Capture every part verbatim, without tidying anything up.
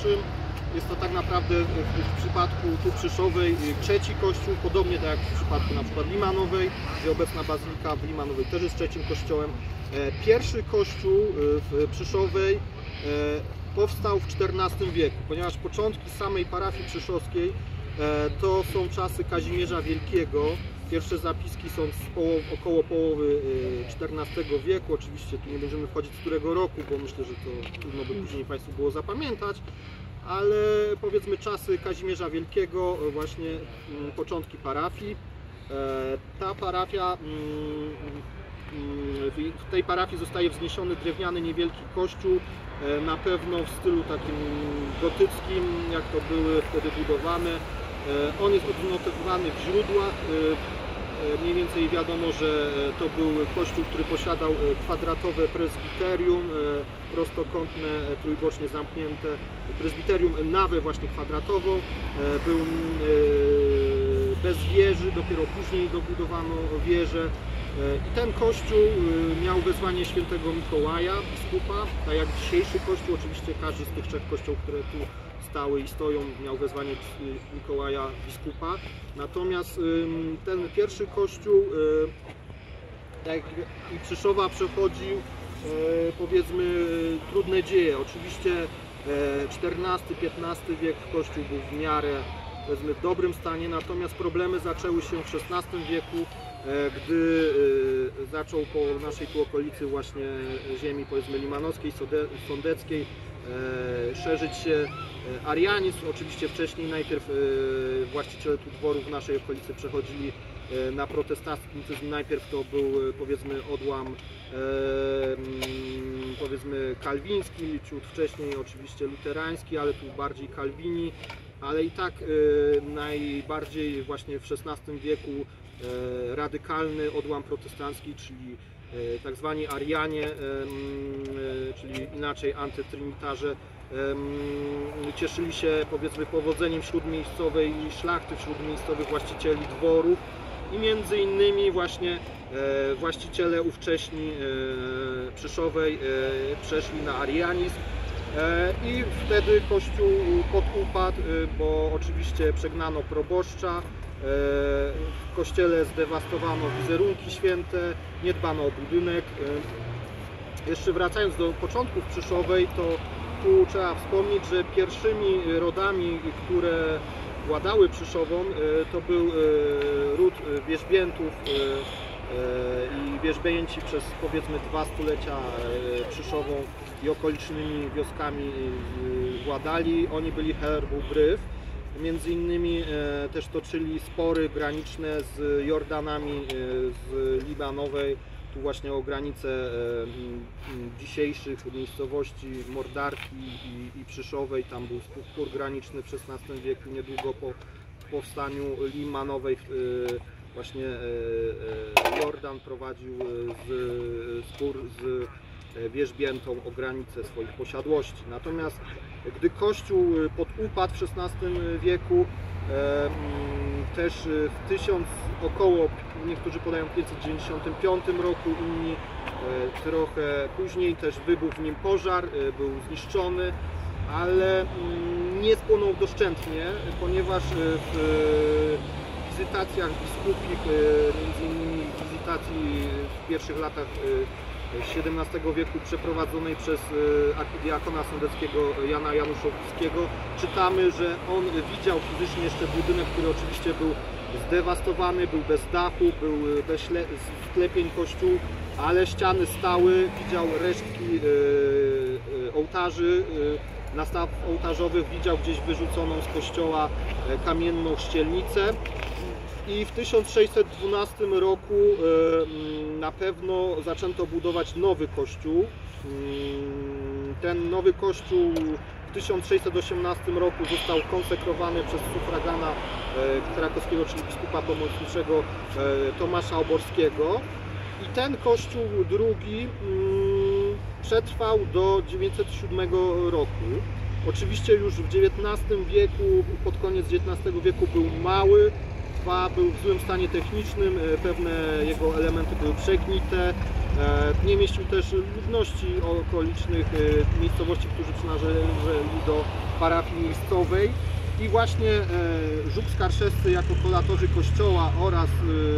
pierwszym. Jest to tak naprawdę w przypadku tu Przyszowej trzeci kościół, podobnie tak jak w przypadku na przykład Limanowej, gdzie obecna bazylika w Limanowej też jest trzecim kościołem. Pierwszy kościół w Przyszowej powstał w czternastym wieku, ponieważ początki samej parafii przyszowskiej to są czasy Kazimierza Wielkiego. Pierwsze zapiski są z połow, około połowy czternastego wieku. Oczywiście tu nie będziemy wchodzić z którego roku, bo myślę, że to trudno by później Państwu było zapamiętać. Ale powiedzmy czasy Kazimierza Wielkiego, właśnie początki parafii. Ta parafia, w tej parafii zostaje wzniesiony drewniany niewielki kościół, na pewno w stylu takim gotyckim, jak to były wtedy budowane. On jest odnotowany w źródłach. Mniej więcej wiadomo, że to był kościół, który posiadał kwadratowe prezbiterium, prostokątne, trójbocznie zamknięte prezbiterium, nawę właśnie kwadratową. Był bez wieży, dopiero później dobudowano wieżę. I ten kościół miał wezwanie świętego Mikołaja, biskupa, tak jak dzisiejszy kościół. Oczywiście każdy z tych trzech kościołów, które tu stały i stoją, miał wezwanie Mikołaja, biskupa. Natomiast ten pierwszy kościół, tak i Przyszowa, przechodził, powiedzmy, trudne dzieje. Oczywiście czternasty piętnasty wiek kościół był w miarę, powiedzmy, w dobrym stanie, natomiast problemy zaczęły się w szesnastym wieku, gdy zaczął po naszej tu okolicy właśnie ziemi, powiedzmy, limanowskiej, sądeckiej szerzyć się arianizm. Oczywiście wcześniej najpierw właściciele tu dworów w naszej okolicy przechodzili na protestantyzm. Najpierw to był, powiedzmy, odłam powiedzmy kalwiński, ciut wcześniej oczywiście luterański, ale tu bardziej kalwini. Ale i tak najbardziej właśnie w szesnastym wieku radykalny odłam protestancki, czyli tak zwani Arianie, czyli inaczej antytrinitarze, cieszyli się, powiedzmy, powodzeniem wśród miejscowej szlachty, wśród miejscowych właścicieli dworów i między innymi właśnie właściciele ówcześni Przyszowej przeszli na arianizm. I wtedy kościół podupadł, bo oczywiście przegnano proboszcza, w kościele zdewastowano wizerunki święte, nie dbano o budynek. Jeszcze wracając do początków Przyszowej, to tu trzeba wspomnieć, że pierwszymi rodami, które władały Przyszową, to był ród wierzbiętów i wierzbięci przez, powiedzmy, dwa stulecia Przyszową i okolicznymi wioskami władali. Oni byli herbu Bryw. Między innymi też toczyli spory graniczne z Jordanami z Libanowej, tu właśnie o granicę dzisiejszych miejscowości Mordarki i, i Przyszowej. Tam był spór graniczny w szesnastym wieku, niedługo po powstaniu Limanowej. Właśnie Jordan prowadził z, spór z wierzbiętą o granicę swoich posiadłości. Natomiast gdy kościół podupadł w szesnastym wieku, też w tysiąc około, niektórzy podają pięćset dziewięćdziesiątym piątym roku, inni trochę później, też wybuchł w nim pożar, był zniszczony, ale nie spłonął doszczętnie, ponieważ w wizytacjach biskupich, między innymi wizytacji w pierwszych latach siedemnastego wieku przeprowadzonej przez archidiakona sądeckiego Jana Januszowskiego, czytamy, że on widział fizycznie jeszcze budynek, który oczywiście był zdewastowany, był bez dachu, był bez sklepień kościół, ale ściany stały, widział resztki ołtarzy, na staw ołtarzowych, widział gdzieś wyrzuconą z kościoła kamienną ścielnicę. I w tysiąc sześćset dwunastym roku na pewno zaczęto budować nowy kościół. Ten nowy kościół w tysiąc sześćset osiemnastym roku został konsekrowany przez sufragana krakowskiego, czyli biskupa pomocniczego Tomasza Oborskiego. I ten kościół drugi przetrwał do dziewięćset siódmego roku. Oczywiście już w dziewiętnastym wieku, pod koniec dziewiętnastego wieku był mały, był w złym stanie technicznym, pewne jego elementy były przegnite, Nie mieścił też ludności okolicznych miejscowości, którzy przynależeli do parafii miejscowej. I właśnie Żuk Skarszewscy jako kolatorzy kościoła oraz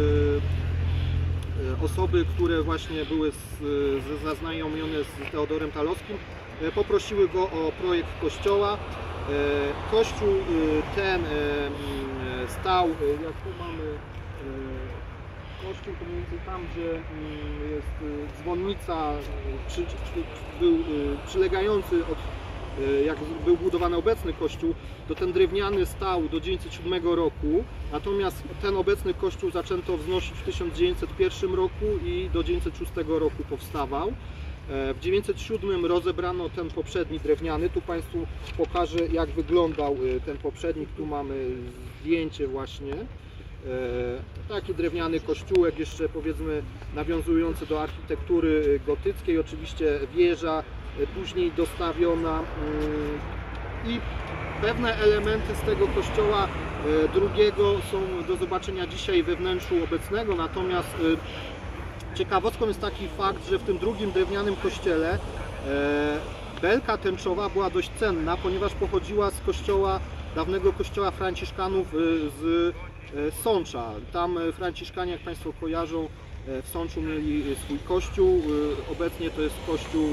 osoby, które właśnie były zaznajomione z Teodorem Talowskim, poprosiły go o projekt kościoła. Kościół ten stał, jak tu mamy kościół, to mniej więcej tam, gdzie jest dzwonnica, przy, był przylegający od, jak był budowany obecny kościół, to ten drewniany stał do dziewięćset siódmego roku, natomiast ten obecny kościół zaczęto wznosić w tysiąc dziewięćset pierwszym roku i do dziewięćset szóstego roku powstawał. W dziewięćset siódmym rozebrano ten poprzedni drewniany. Tu Państwu pokażę, jak wyglądał ten poprzednik. Tu mamy zdjęcie właśnie. Taki drewniany kościółek, jeszcze powiedzmy nawiązujący do architektury gotyckiej. Oczywiście wieża później dostawiona i pewne elementy z tego kościoła drugiego są do zobaczenia dzisiaj we wnętrzu obecnego, natomiast ciekawostką jest taki fakt, że w tym drugim drewnianym kościele belka tęczowa była dość cenna, ponieważ pochodziła z kościoła, dawnego kościoła franciszkanów z Sącza. Tam franciszkanie, jak Państwo kojarzą, w Sączu mieli swój kościół. Obecnie to jest kościół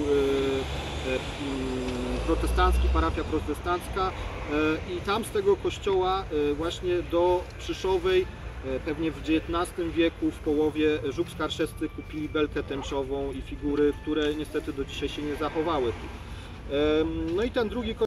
protestancki, parafia protestancka, i tam z tego kościoła właśnie do Przyszowej, pewnie w dziewiętnastym wieku, w połowie, Żuk Skarszewscy kupili belkę tęczową i figury, które niestety do dzisiaj się nie zachowały. No i ten drugi